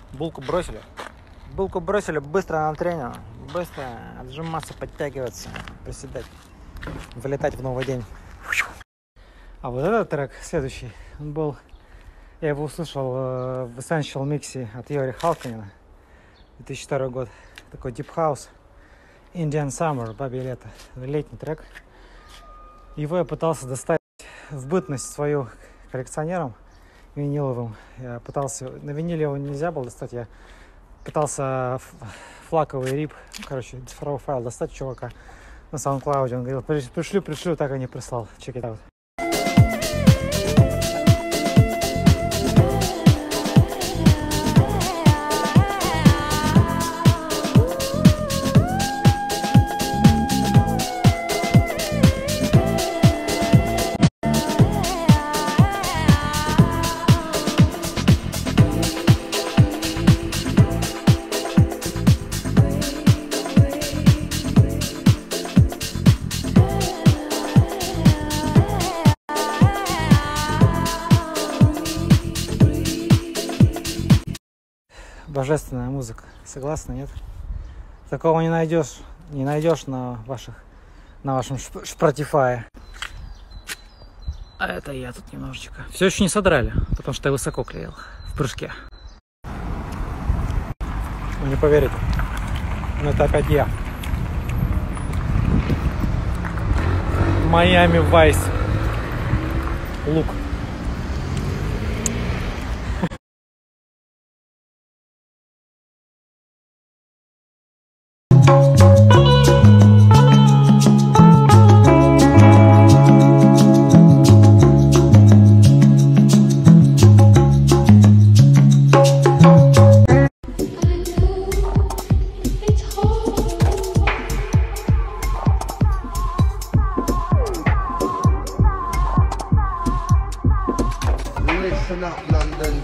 Булку бросили. Булку бросили, быстро на тренер. Быстро отжиматься, подтягиваться, приседать, вылетать в новый день. А вот этот трек, следующий, он был... Я его услышал в Essential Mix от Йори Халканина. 2002 год. Такой Deep House. Indian Summer, бабье лето. Летний трек. Его я пытался достать в бытность свою коллекционером виниловым. Я пытался... На виниле его нельзя было достать. Я пытался флаковый рип, цифровой файл достать чувака на SoundCloud. Он говорил, пришлю, так и не прислал. Check it out. Божественная музыка. Согласна, нет? Такого не найдешь на вашем Spotify. А это я тут немножечко. Все еще не содрали, потому что я высоко клеил в прыжке. Вы не поверите, но это опять я. Miami Vice. Лук. Listen up, London.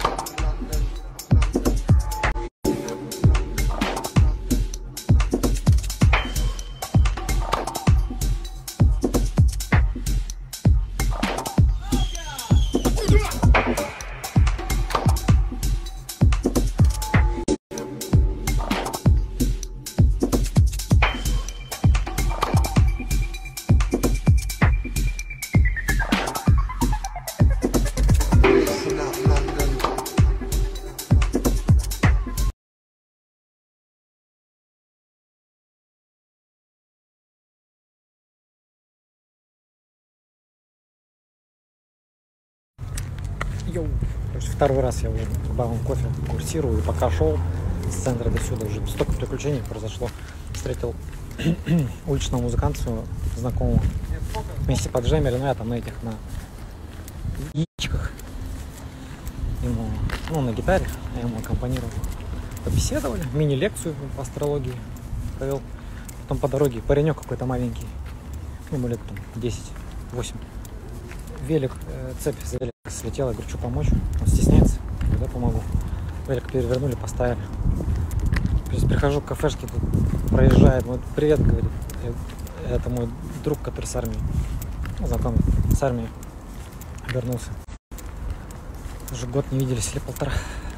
Йоу. Второй раз я уже бавом кофе курсирую, и пока шел с центра до сюда, уже столько приключений произошло. Встретил уличного музыканта своего знакомого. Вместе поджемили, я там на яичках. Ему, на гитаре, я ему аккомпанировал. Побеседовали, мини-лекцию по астрологии провел. Потом по дороге паренек какой-то маленький, ему лет 10-8. Велик, цепь за велик слетела, я говорю, что помочь? Он стесняется, да, помогу. Велик перевернули, поставили. Прихожу к кафешке, тут проезжает, привет, говорит. Это мой друг, который с армии, знакомый, с армии вернулся. Уже год не виделись или полтора.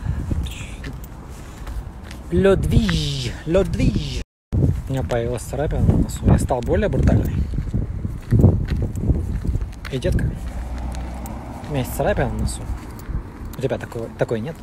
Лёдвиж. У меня появилась царапина на носу, я стал более брутальный. И, детка, у меня есть царапина на носу. У тебя такой нет?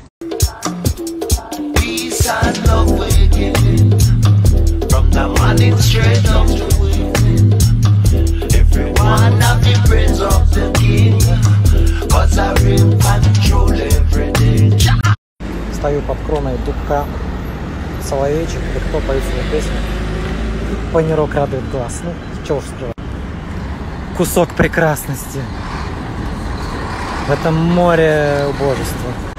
Стою под кроной дубка, соловейчик, и кто поет свою песню. И панирок радует глаз. Ну, чего уж скрывать. Кусок прекрасности в этом море убожества.